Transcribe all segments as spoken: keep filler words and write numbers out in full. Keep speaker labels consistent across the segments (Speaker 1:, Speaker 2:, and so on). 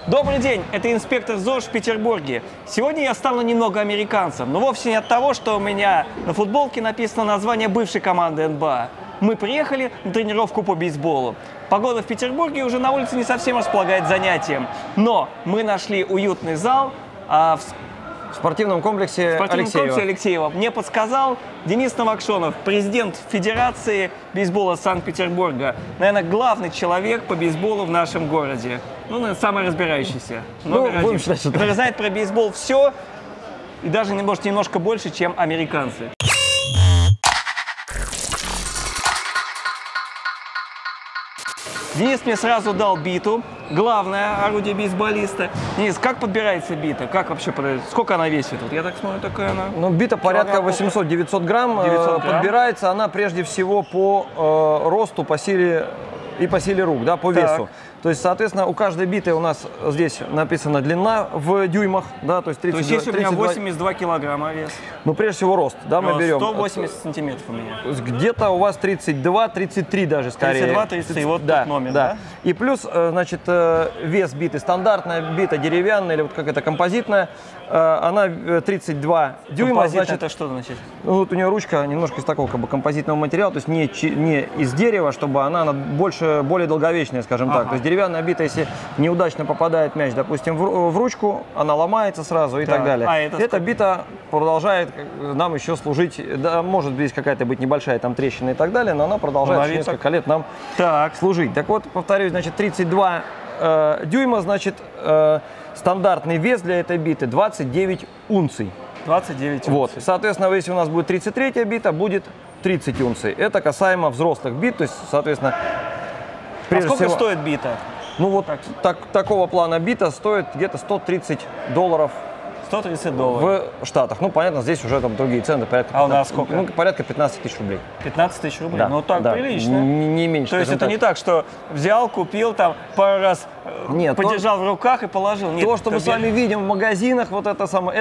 Speaker 1: Добрый день, это инспектор ЗОЖ в Петербурге. Сегодня я стану немного американцем, но вовсе не от того, что у меня на футболке написано название бывшей команды эн бэ а. Мы приехали на тренировку по бейсболу. Погода в Петербурге уже на улице не совсем располагает занятием, но мы нашли уютный зал а, в
Speaker 2: В спортивном комплексе,
Speaker 1: в спортивном
Speaker 2: Алексеева.
Speaker 1: комплексе Алексеева. Мне подсказал Денис Новокшонов, президент Федерации бейсбола Санкт-Петербурга. Наверное, главный человек по бейсболу в нашем городе. Ну, наверное, самый разбирающийся.
Speaker 2: Ну,
Speaker 1: Номер
Speaker 2: будем
Speaker 1: один.
Speaker 2: считать, что
Speaker 1: Который знает про бейсбол все и даже, может, немножко больше, чем американцы. Денис мне сразу дал биту, главное орудие бейсболиста. Денис, как подбирается бита? Как вообще подбирается? Сколько она весит? Вот я так смотрю, такая она.
Speaker 2: Ну, бита порядка восемьсот-девятьсот грамм.
Speaker 1: девятьсот грамм.
Speaker 2: Подбирается она прежде всего по э, росту, по силе и по силе рук, да, по
Speaker 1: Так.
Speaker 2: весу. То есть, соответственно, у каждой биты у нас здесь написана длина в дюймах, да, то есть
Speaker 1: То
Speaker 2: тридцать два,
Speaker 1: есть, если у меня
Speaker 2: тридцать два.
Speaker 1: восемьдесят два килограмма вес,
Speaker 2: Ну, прежде всего рост, да, мы берем.
Speaker 1: сто восемьдесят сантиметров у меня.
Speaker 2: Где-то у вас тридцать два тридцать три даже скорее.
Speaker 1: тридцать два тридцать три, вот
Speaker 2: да,
Speaker 1: тут номер,
Speaker 2: да.
Speaker 1: да?
Speaker 2: И плюс, э, значит, э, вес биты, стандартная бита деревянная или вот как это композитная, э, она э, тридцать два дюйма,
Speaker 1: Композитная
Speaker 2: значит,
Speaker 1: это что значит?
Speaker 2: ну, вот у нее ручка немножко из такого как бы композитного материала, то есть не, чи- не из дерева, чтобы она, она больше, более долговечная, скажем
Speaker 1: Ага.
Speaker 2: так. То есть деревянная бита, если неудачно попадает мяч, допустим, в, в ручку, она ломается сразу и
Speaker 1: Так.
Speaker 2: так далее.
Speaker 1: А это
Speaker 2: Эта
Speaker 1: сколько?
Speaker 2: бита продолжает э, нам еще служить, да, может здесь какая-то быть небольшая там трещина и так далее, но она продолжает
Speaker 1: Ну,
Speaker 2: еще
Speaker 1: а ведь
Speaker 2: несколько лет нам
Speaker 1: Так.
Speaker 2: служить. Так вот, повторюсь, значит, тридцать два э, дюйма, значит, э, стандартный вес для этой биты двадцать девять унций.
Speaker 1: двадцать девять
Speaker 2: Вот,
Speaker 1: унций.
Speaker 2: соответственно, если у нас будет тридцать третья бита, будет тридцать унций. Это касаемо взрослых бит, то есть, соответственно,
Speaker 1: А
Speaker 2: прежде
Speaker 1: сколько
Speaker 2: всего,
Speaker 1: стоит бита?
Speaker 2: ну вот так, такого плана бита стоит где-то сто тридцать долларов
Speaker 1: сто тридцать долларов.
Speaker 2: в Штатах. Ну, понятно, здесь уже там другие цены, порядка,
Speaker 1: А у нас
Speaker 2: пятнадцать,
Speaker 1: сколько?
Speaker 2: ну, порядка пятнадцать тысяч рублей.
Speaker 1: пятнадцать тысяч рублей.
Speaker 2: Да,
Speaker 1: Ну так
Speaker 2: да.
Speaker 1: прилично.
Speaker 2: Не, не меньше.
Speaker 1: То есть
Speaker 2: скажем
Speaker 1: это не так, что взял, купил, там пару раз э,
Speaker 2: Нет,
Speaker 1: подержал в руках и положил. Нет,
Speaker 2: То, что мы
Speaker 1: ты
Speaker 2: с вами
Speaker 1: бер-
Speaker 2: видим в магазинах, вот это самое,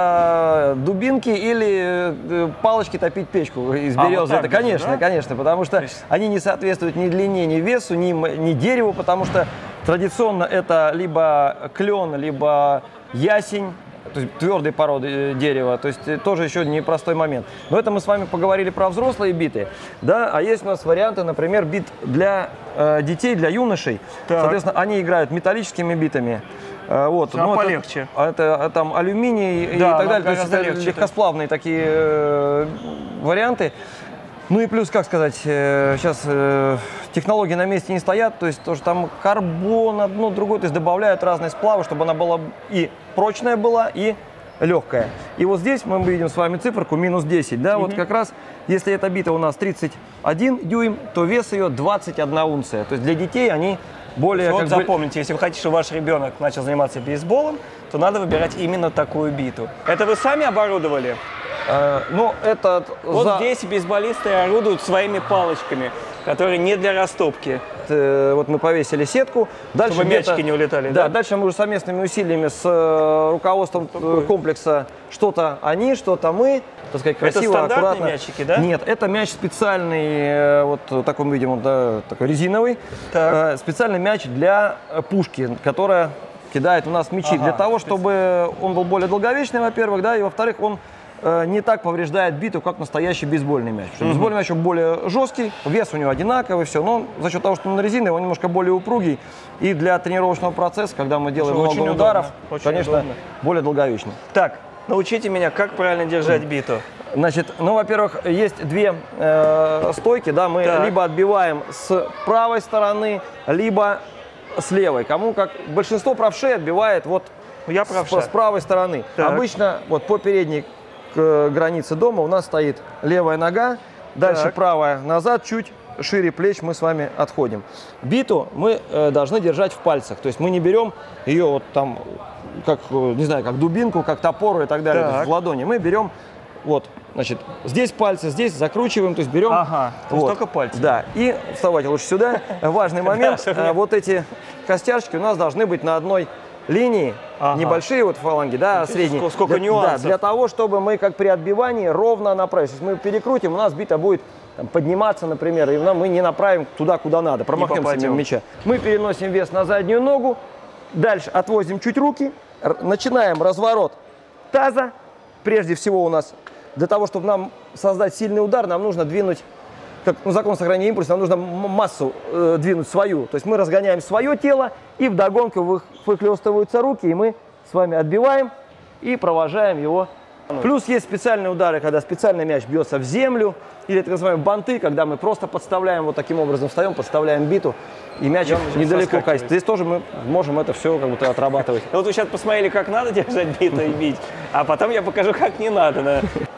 Speaker 2: это дубинки или э, палочки топить печку из
Speaker 1: А,
Speaker 2: березы.
Speaker 1: вот так
Speaker 2: это,
Speaker 1: даже,
Speaker 2: конечно,
Speaker 1: да?
Speaker 2: конечно, потому что
Speaker 1: есть-
Speaker 2: они не соответствуют ни длине, ни весу, ни, м- ни дереву, потому что традиционно это либо клен, либо ясень, то есть твердой породы э, дерева, то есть э, тоже еще непростой момент. Но это мы с вами поговорили про взрослые биты, да, а есть у нас варианты, например, бит для э, детей, для юношей.
Speaker 1: Так.
Speaker 2: Соответственно, они играют металлическими битами. Э, Вот,
Speaker 1: А
Speaker 2: ну, это-
Speaker 1: полегче?
Speaker 2: Это, а там алюминий и
Speaker 1: Да,
Speaker 2: так
Speaker 1: нам
Speaker 2: далее. То есть
Speaker 1: гораздо
Speaker 2: это
Speaker 1: легче,
Speaker 2: легкосплавные такие э, варианты. Ну и плюс, как сказать, э, сейчас э, технологии на месте не стоят, то есть тоже там карбон, одно, другое, то есть добавляют разные сплавы, чтобы она была и прочная была, и легкая. И вот здесь мы видим с вами циферку минус десять, да, вот как раз, если эта бита у нас тридцать один дюйм, то вес ее двадцать одна унция. То есть для детей они более...
Speaker 1: Вот
Speaker 2: как бы-
Speaker 1: запомните, если вы хотите, чтобы ваш ребенок начал заниматься бейсболом, то надо выбирать именно такую биту. Это вы сами оборудовали?
Speaker 2: э, ну, это...
Speaker 1: Вот
Speaker 2: за-
Speaker 1: здесь бейсболисты орудуют своими палочками, которые не для растопки.
Speaker 2: Э, вот мы повесили сетку. Дальше
Speaker 1: Чтобы
Speaker 2: где-то-
Speaker 1: мячики не улетали,
Speaker 2: Да,
Speaker 1: да?
Speaker 2: дальше мы уже совместными усилиями с э, руководством э, комплекса что-то они, что-то мы, так сказать, красиво,
Speaker 1: стандартные
Speaker 2: аккуратно.
Speaker 1: мячики, да?
Speaker 2: Нет, это мяч специальный, э, вот такой мы видим, он, да, такой резиновый.
Speaker 1: Так.
Speaker 2: Э, специальный мяч для э, пушки, которая кидает у нас мячи.
Speaker 1: Ага,
Speaker 2: Для того, чтобы он был более долговечный, во-первых, да, и во-вторых, он э, не так повреждает биту, как настоящий бейсбольный мяч. Потому что бейсбольный мяч он более жесткий, вес у него одинаковый, все. Но он, за счет того, что он резиновый, он немножко более упругий. И для тренировочного процесса, когда мы делаем
Speaker 1: Очень
Speaker 2: много
Speaker 1: удобно,
Speaker 2: ударов,
Speaker 1: очень
Speaker 2: конечно,
Speaker 1: удобно.
Speaker 2: более долговечный.
Speaker 1: Так, научите меня, как правильно держать биту.
Speaker 2: Значит, ну, во-первых, есть две э, стойки, да, мы
Speaker 1: Так.
Speaker 2: либо отбиваем с правой стороны, либо с левой. Кому как. Большинство правшей отбивает вот
Speaker 1: Я
Speaker 2: с,
Speaker 1: правша.
Speaker 2: с правой стороны.
Speaker 1: Так.
Speaker 2: Обычно вот по передней к границе дома у нас стоит левая нога, дальше
Speaker 1: Так.
Speaker 2: правая назад, чуть шире плеч мы с вами отходим. Биту мы э, должны держать в пальцах, то есть мы не берем ее вот там, как, э, не знаю, как дубинку, как топор и так далее, то есть
Speaker 1: Так.
Speaker 2: в ладони. Мы берем вот, значит, здесь пальцы, здесь закручиваем, то есть берем.
Speaker 1: Ага, то есть
Speaker 2: вот,
Speaker 1: только пальцы.
Speaker 2: Да, и вставайте лучше сюда. Важный момент,
Speaker 1: чтобы
Speaker 2: э,
Speaker 1: не-
Speaker 2: вот эти костяшки у нас должны быть на одной линии,
Speaker 1: Ага.
Speaker 2: небольшие вот фаланги, да, средние.
Speaker 1: сколько- сколько
Speaker 2: Для-
Speaker 1: нюансов.
Speaker 2: Да, для того, чтобы мы как при отбивании ровно направились. Если мы перекрутим, у нас бита будет там, подниматься, например, и мы не направим туда, куда надо, промахнемся
Speaker 1: попадем.
Speaker 2: мимо мяча. Мы переносим вес на заднюю ногу Дальше отвозим чуть руки, начинаем разворот таза. Прежде всего у нас, для того, чтобы нам создать сильный удар, нам нужно двинуть, как ну, закон сохранения импульса, нам нужно массу э, двинуть свою. То есть мы разгоняем свое тело, и вдогонку вы, выхлестываются руки, и мы с вами отбиваем и провожаем его. Плюс есть специальные удары, когда специальный мяч бьется в землю, или так называемые банты, когда мы просто подставляем вот таким образом, встаем, подставляем биту, и мяч недалеко катится. Здесь тоже мы можем это все как будто отрабатывать.
Speaker 1: Вот вы сейчас посмотрели, как надо держать биту и бить, а потом я покажу, как не надо. Да?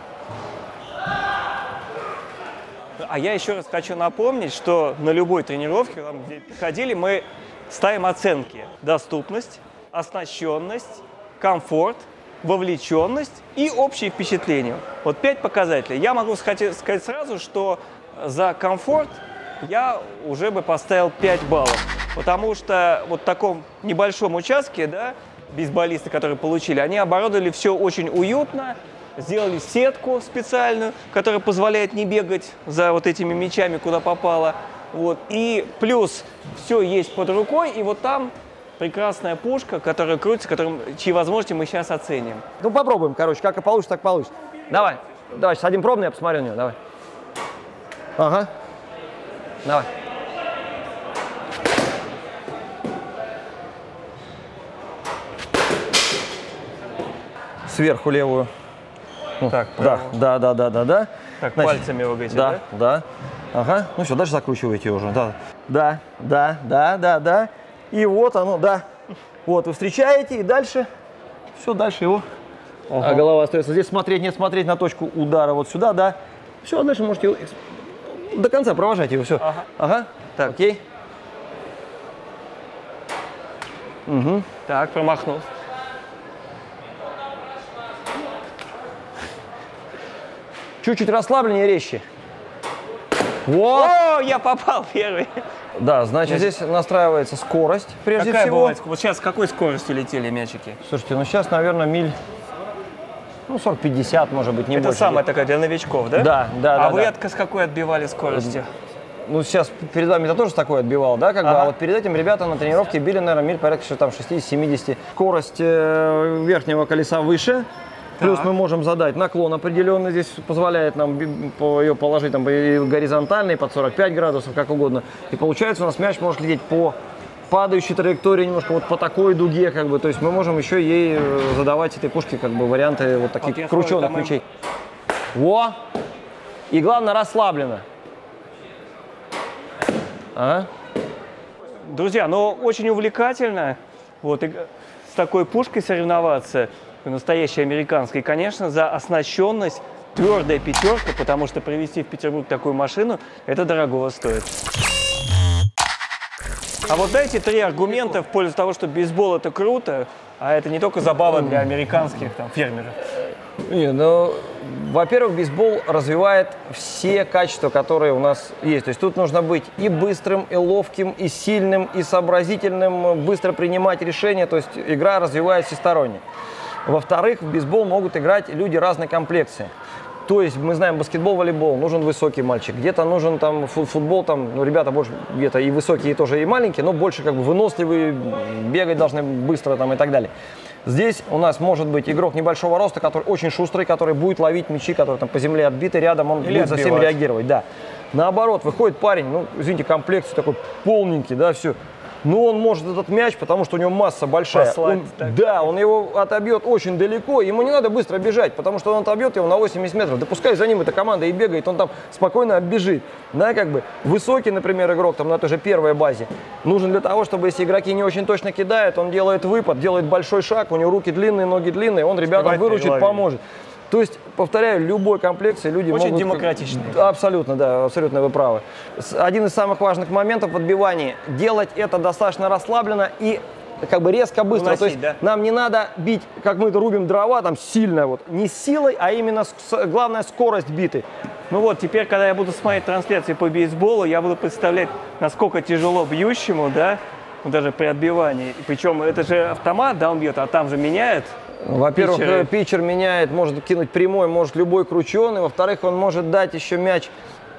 Speaker 1: А я еще раз хочу напомнить, что на любой тренировке, где приходили, мы ставим оценки: доступность, оснащенность, комфорт, вовлеченность и общее впечатление. Вот пять показателей. Я могу сказать сразу, что за комфорт я уже бы поставил пять баллов. Потому что вот в таком небольшом участке, да, бейсболисты, которые получили, они оборудовали все очень уютно, сделали сетку специальную, которая позволяет не бегать за вот этими мячами, куда попало. Вот. И плюс все есть под рукой, и вот там прекрасная пушка, которая крутится, которым, чьи возможности мы сейчас оценим.
Speaker 2: Ну попробуем, короче, как и получится, так получится. Давай, давай, садим пробный, я посмотрю на нее, давай. Ага. Давай. Сверху левую.
Speaker 1: Так,
Speaker 2: да, да, да, да, да, да.
Speaker 1: Так, значит, пальцами вы говорите,
Speaker 2: да?
Speaker 1: Да,
Speaker 2: да. Ага. Ну все, дальше закручиваете уже. Да, да, да, да, да, да. И вот оно, да. Вот, вы встречаете, и дальше, все, дальше его. Ага. А голова остается здесь. Смотреть, нет, смотреть на точку удара вот сюда, да. Все, дальше можете его до конца провожать его, все.
Speaker 1: Ага.
Speaker 2: Ага. Так, окей. Угу.
Speaker 1: Так, промахнулся.
Speaker 2: Чуть-чуть расслабленнее, резче. Вот.
Speaker 1: О, я попал первый.
Speaker 2: Да, значит, здесь настраивается скорость, прежде
Speaker 1: Какая
Speaker 2: всего.
Speaker 1: бывает? Вот сейчас с какой скоростью летели мячики?
Speaker 2: Слушайте, ну сейчас, наверное, миль, ну, сорок-пятьдесят, может быть, не
Speaker 1: Это
Speaker 2: больше.
Speaker 1: самая такая для новичков, да?
Speaker 2: Да, да,
Speaker 1: а
Speaker 2: да.
Speaker 1: вы
Speaker 2: да.
Speaker 1: от, с какой отбивали скорости?
Speaker 2: Ну, сейчас перед вами это тоже с такой отбивал, да, как бы,
Speaker 1: Ага.
Speaker 2: а вот перед этим ребята на тренировке били, наверное, миль порядка там шестьдесят-семьдесят. Скорость э, верхнего колеса выше. Плюс
Speaker 1: Так.
Speaker 2: мы можем задать наклон определенный, здесь позволяет нам ее положить там и горизонтальный, под сорок пять градусов, как угодно. И получается у нас мяч может лететь по падающей траектории, немножко вот по такой дуге, как бы. То есть мы можем еще ей задавать этой пушке как бы варианты вот таких
Speaker 1: Вот
Speaker 2: крученых
Speaker 1: смотрю,
Speaker 2: ключей. Во! И главное, расслабленно. Ага.
Speaker 1: Друзья, ну очень увлекательно вот и с такой пушкой соревноваться, настоящей американской. Конечно, за оснащенность твердая пятерка, потому что привезти в Петербург такую машину, это дорогого стоит. А вот дайте три аргумента в пользу того, что бейсбол это круто, а это не только забава для американских там, фермеров.
Speaker 2: Не, ну, во-первых, бейсбол развивает все качества, которые у нас есть. То есть тут нужно быть и быстрым, и ловким, и сильным, и сообразительным, быстро принимать решения. То есть игра развивается всесторонне. Во-вторых, в бейсбол могут играть люди разной комплекции. То есть мы знаем баскетбол, волейбол, нужен высокий мальчик. Где-то нужен там футбол, там, ну, ребята больше где-то и высокие, и тоже и маленькие, но больше как бы выносливые, бегать должны быстро там и так далее. Здесь у нас может быть игрок небольшого роста, который очень шустрый, который будет ловить мячи, которые там по земле отбиты рядом, он
Speaker 1: Или
Speaker 2: будет за всеми
Speaker 1: отбивать.
Speaker 2: реагировать. Да. Наоборот, выходит парень, ну, извините, комплекцию такой полненький, да, все. Но он может этот мяч, потому что у него масса большая.
Speaker 1: Послать,
Speaker 2: Он,
Speaker 1: так.
Speaker 2: да, он его отобьет очень далеко, ему не надо быстро бежать, потому что он отобьет его на восемьдесят метров. Да пускай за ним эта команда и бегает, он там спокойно отбежит. Да, как бы высокий, например, игрок там на той же первой базе нужен для того, чтобы если игроки не очень точно кидают, он делает выпад, делает большой шаг, у него руки длинные, ноги длинные, он ребятам
Speaker 1: Успевать
Speaker 2: выручит,
Speaker 1: переловить.
Speaker 2: поможет. То есть, повторяю, любой комплекции люди
Speaker 1: Очень
Speaker 2: могут...
Speaker 1: демократичный.
Speaker 2: Абсолютно, да, абсолютно вы правы. С- Один из самых важных моментов в отбивании – делать это достаточно расслабленно и как бы резко, быстро.
Speaker 1: Уносить,
Speaker 2: То есть
Speaker 1: да?
Speaker 2: нам не надо бить, как мы рубим дрова, там сильно, вот, не силой, а именно с- с- главная скорость биты.
Speaker 1: Ну вот, теперь, когда я буду смотреть трансляции по бейсболу, я буду представлять, насколько тяжело бьющему, да, ну, даже при отбивании. И причем это же автомат, да, он бьет, а там же меняет.
Speaker 2: Во-первых,
Speaker 1: Питчеры.
Speaker 2: э, питчер меняет, может кинуть прямой, может любой крученый. Во-вторых, он может дать еще мяч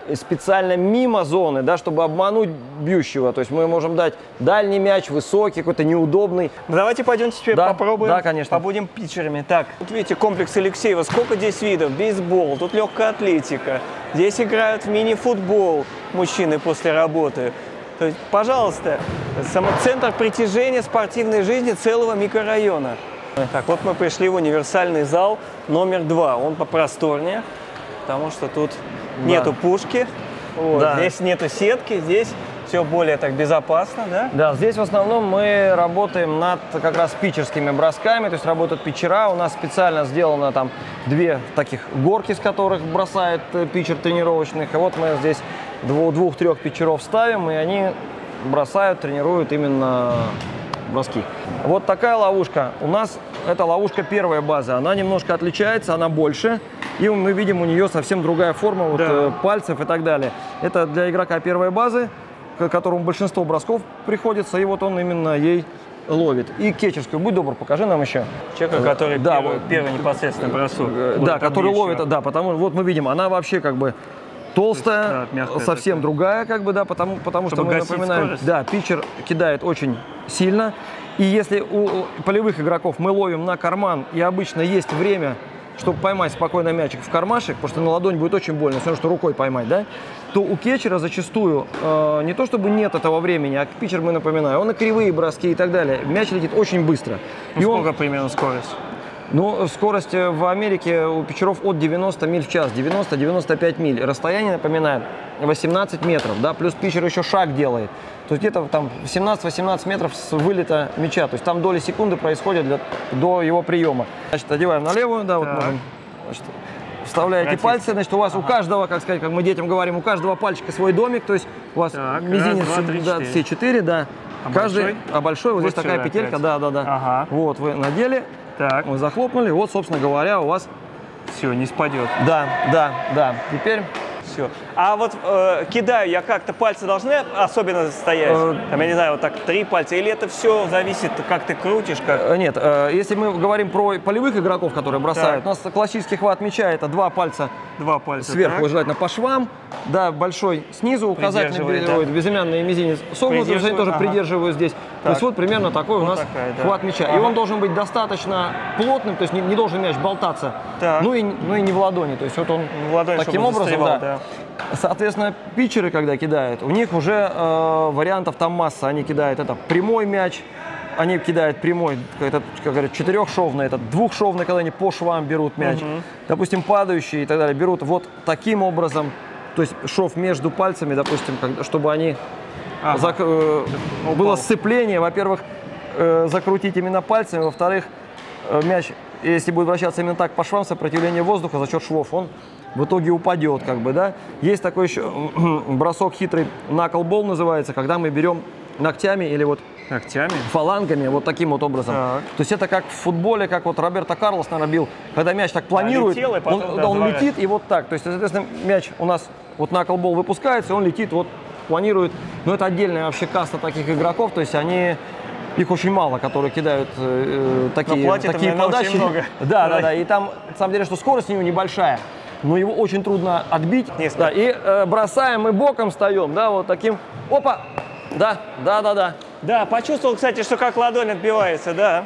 Speaker 2: специально мимо зоны, да, чтобы обмануть бьющего. То есть мы можем дать дальний мяч, высокий, какой-то неудобный.
Speaker 1: Ну, давайте пойдемте теперь
Speaker 2: Да,
Speaker 1: попробуем.
Speaker 2: да, конечно.
Speaker 1: Побудем питчерами. Так, вот видите, комплекс Алексеева. Сколько здесь видов? Бейсбол, тут легкая атлетика. Здесь играют в мини-футбол мужчины после работы. То есть, пожалуйста, само центр притяжения спортивной жизни целого микрорайона. Так, вот мы пришли в универсальный зал номер два. Он попросторнее, потому что тут
Speaker 2: Да.
Speaker 1: нету пушки, вот,
Speaker 2: Да.
Speaker 1: здесь нету сетки, здесь все более так безопасно, да?
Speaker 2: Да, здесь в основном мы работаем над как раз питчерскими бросками, то есть работают питчера. У нас специально сделано там две таких горки, с которых бросает э, питчер тренировочных. И вот мы здесь двух- двух-трех питчеров ставим, и они бросают, тренируют именно броски. Вот такая ловушка. У нас это ловушка первой базы. Она немножко отличается, она больше. И мы видим, у нее совсем другая форма вот,
Speaker 1: Да.
Speaker 2: э, пальцев и так далее. Это для игрока первой базы, к которому большинство бросков приходится, и вот он именно ей ловит. И кетчерскую. Будь добр, покажи нам еще.
Speaker 1: Человека, который
Speaker 2: Да,
Speaker 1: первый,
Speaker 2: вот.
Speaker 1: первый непосредственно бросок.
Speaker 2: Э,
Speaker 1: Вот
Speaker 2: Да,
Speaker 1: там
Speaker 2: который
Speaker 1: есть
Speaker 2: ловит,
Speaker 1: еще.
Speaker 2: да, потому что вот мы видим, она вообще как бы толстая,
Speaker 1: да, мягкая
Speaker 2: совсем
Speaker 1: такая.
Speaker 2: другая, как бы, да, потому, потому что
Speaker 1: Чтобы
Speaker 2: мы
Speaker 1: гасить
Speaker 2: напоминаем,
Speaker 1: скорость.
Speaker 2: да, питчер кидает очень сильно, и если у полевых игроков мы ловим на карман, и обычно есть время, чтобы поймать спокойно мячик в кармашек, потому что на ладонь будет очень больно, все равно, что рукой поймать, да, то у кетчера зачастую э, не то чтобы нет этого времени, а питчер, мы напоминаю, он и кривые броски и так далее, мяч летит очень быстро.
Speaker 1: Ну,
Speaker 2: И он-
Speaker 1: сколько примерно скорость?
Speaker 2: ну, скорость в Америке у питчеров от девяноста миль в час, девяносто — девяносто пять миль. Расстояние, напоминаю, восемнадцать метров, да, плюс питчер еще шаг делает. То есть где-то там семнадцать-восемнадцать метров с вылета мяча. То есть там доли секунды происходят для, до его приема. Значит, одеваем на левую, да, вот
Speaker 1: Так.
Speaker 2: можем. Значит, вставляете
Speaker 1: Обратите.
Speaker 2: пальцы, значит, у вас у каждого, как сказать, как мы детям говорим, у каждого пальчика свой домик, то есть у вас
Speaker 1: Так,
Speaker 2: мизинец,
Speaker 1: раз, два, три,
Speaker 2: да,
Speaker 1: четыре.
Speaker 2: все четыре, да.
Speaker 1: А
Speaker 2: Каждый,
Speaker 1: большой?
Speaker 2: а большой, вот,
Speaker 1: Вот
Speaker 2: здесь такая
Speaker 1: сюда
Speaker 2: петелька,
Speaker 1: опять.
Speaker 2: да, да, да.
Speaker 1: Ага.
Speaker 2: Вот вы надели,
Speaker 1: Так,
Speaker 2: мы захлопнули, вот, собственно говоря, у вас.
Speaker 1: все, не спадет.
Speaker 2: Да, да, да. Теперь
Speaker 1: Все. А вот э, кидаю я как-то, пальцы должны особенно стоять?
Speaker 2: Э,
Speaker 1: Там, я не знаю, вот так три пальца? Или это все зависит, как ты крутишь? Как...
Speaker 2: э, нет, э, если мы говорим про полевых игроков, которые бросают,
Speaker 1: Так.
Speaker 2: у нас классический хват мяча это два пальца
Speaker 1: Два пальца.
Speaker 2: сверху,
Speaker 1: так.
Speaker 2: желательно по швам, да, большой снизу, указательный,
Speaker 1: Придерживает,
Speaker 2: ой,
Speaker 1: да.
Speaker 2: безымянный и мизинец согнутый,
Speaker 1: Придерживает,
Speaker 2: они тоже
Speaker 1: ага.
Speaker 2: придерживаю здесь. То есть вот примерно такой у
Speaker 1: Вот
Speaker 2: нас
Speaker 1: такая, да.
Speaker 2: хват мяча. И
Speaker 1: Ага.
Speaker 2: он должен быть достаточно плотным, то есть не, не должен мяч болтаться,
Speaker 1: Так.
Speaker 2: ну и, ну и не в ладони. То есть вот он
Speaker 1: В ладонь,
Speaker 2: таким
Speaker 1: чтобы
Speaker 2: образом,
Speaker 1: застревал,
Speaker 2: да. Соответственно, питчеры, когда кидают, у них уже э, вариантов там масса. Они кидают это прямой мяч, они кидают прямой, этот, как говорят, четырехшовный, этот двухшовный, когда они по швам берут мяч. Допустим, падающий и так далее берут вот таким образом, то есть шов между пальцами, допустим, как- чтобы они
Speaker 1: Ага.
Speaker 2: зак- э, было
Speaker 1: Упал.
Speaker 2: сцепление, во-первых, э, закрутить именно пальцами, во-вторых, э, мяч, если будет вращаться именно так по швам, сопротивление воздуха за счет швов, он в итоге упадет, как бы, да. Есть такой еще бросок хитрый, knuckleball называется, когда мы берем ногтями или вот
Speaker 1: Ногтями?
Speaker 2: фалангами вот таким вот образом.
Speaker 1: Так.
Speaker 2: То есть это как в футболе, как вот Роберто Карлос, наверное, бил, когда мяч так планирует,
Speaker 1: летел и потом,
Speaker 2: он,
Speaker 1: да,
Speaker 2: он
Speaker 1: заворачивает.
Speaker 2: летит и вот так. То есть, соответственно, мяч у нас, вот knuckleball выпускается, он летит, вот планирует. Но это отдельная вообще каста таких игроков, то есть они, их очень мало, которые кидают э, такие,
Speaker 1: Но платят,
Speaker 2: такие
Speaker 1: наверное,
Speaker 2: подачи.
Speaker 1: очень много.
Speaker 2: Да, да, да. И там, на самом деле, что скорость у него небольшая, но его очень трудно отбить.
Speaker 1: Несколько.
Speaker 2: Да, и э, бросаем, мы боком встаем, да, вот таким. Опа! Да, да, да, да.
Speaker 1: Да, почувствовал, кстати, что как ладонь отбивается, да.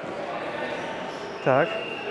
Speaker 1: Так.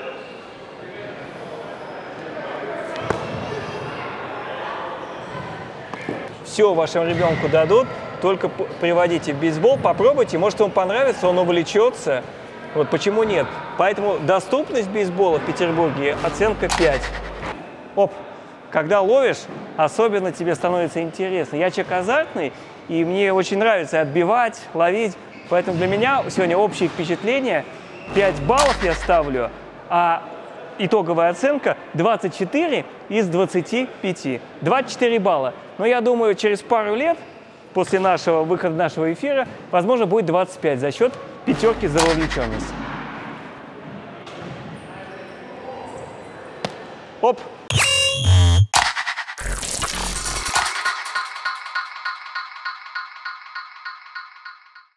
Speaker 1: Все вашему ребенку дадут, только п- приводите в бейсбол, попробуйте, может, ему понравится, он увлечется. Вот почему нет. Поэтому доступность бейсбола в Петербурге оценка пять. Оп, когда ловишь, особенно тебе становится интересно. Я человек азартный, и мне очень нравится отбивать, ловить. Поэтому для меня сегодня общее впечатление пять баллов я ставлю, а итоговая оценка двадцать четыре из двадцати пяти. двадцать четыре балла. Но я думаю, через пару лет, после нашего выхода нашего эфира, возможно, будет двадцать пять за счет пятерки за вовлеченность. Оп!